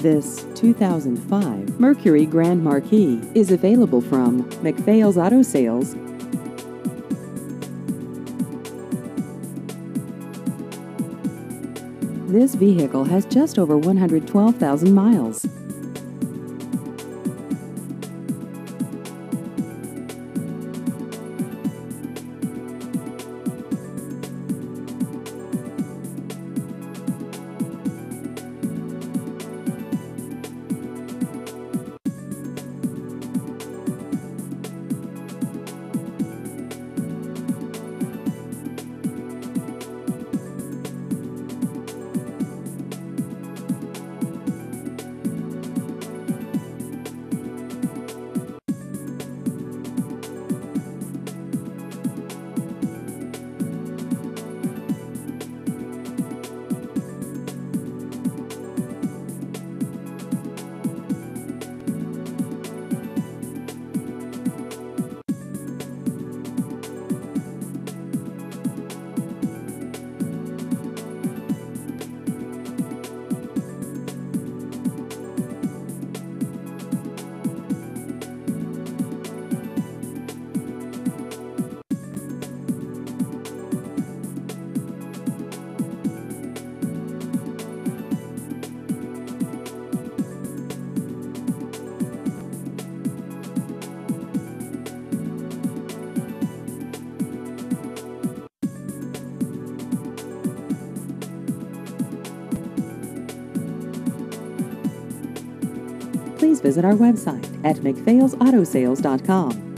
This 2005 Mercury Grand Marquis is available from McPhail's Auto Sales. This vehicle has just over 112,000 miles. Please visit our website at mcphailsautosales.com.